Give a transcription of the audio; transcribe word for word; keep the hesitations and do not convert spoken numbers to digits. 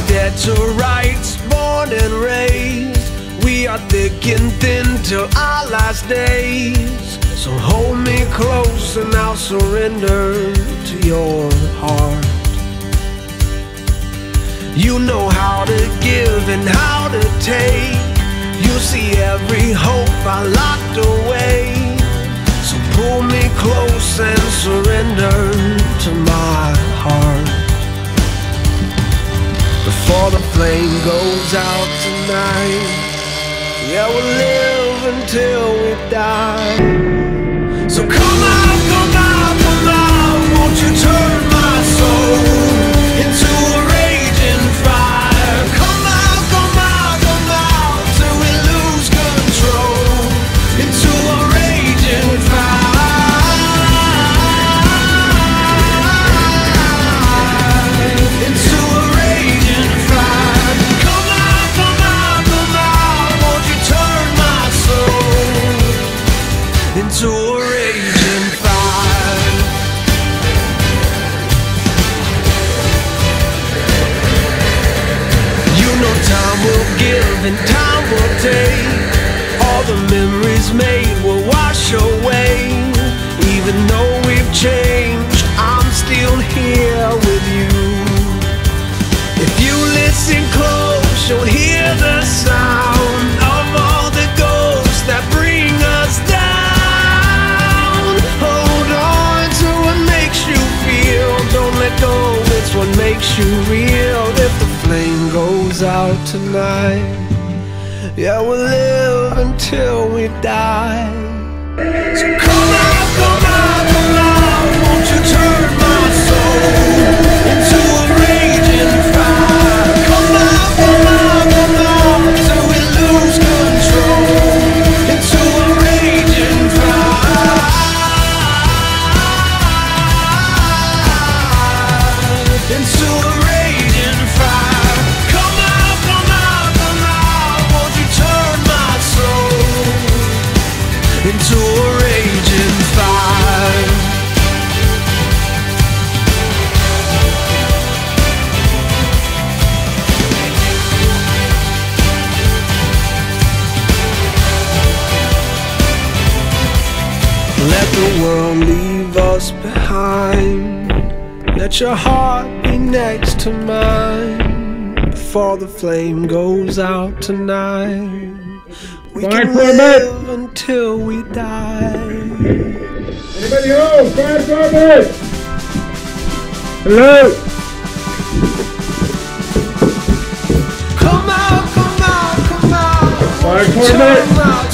dead to rights, born and raised. We are thick and thin till our last days. So hold me close and I'll surrender to your heart. You know how to give and how to take. You see every hope I locked away. So pull me close and surrender to my heart. Before the flame goes out tonight, yeah, we'll live until we die. So come out, come out, come out. Won't you turn my soul into a raging fire? Come out, come out, come out till we lose control into a raging fire. Into a raging fire. Come out, come out, come out. Won't you turn my soul into a raging fire? You know time will give and time will take. All the memories made will wash away. Even though we've changed, I'm still here with you. If you listen close, you'll hear the sound of all the ghosts that bring us down. Hold on to what makes you feel. Don't let go, it's what makes you real. If the flame goes out tonight, yeah, we'll live until we die. So come out, come out, come out. Won't you turn my soul into a raging fire? Come out, come out, come out till we lose control into a raging fire. Into a raging fire. Come out, come out, come out. Won't you turn my soul into a raging fire? Let the world leave us behind. Let your heart be next to mine. Before the flame goes out tonight, we can live until we die. Anybody home? Fire department! Hello? Come out, come out, come out. Fire Turn department! out